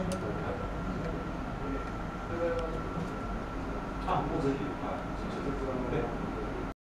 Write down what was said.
あ、もうぜひ、はい、直接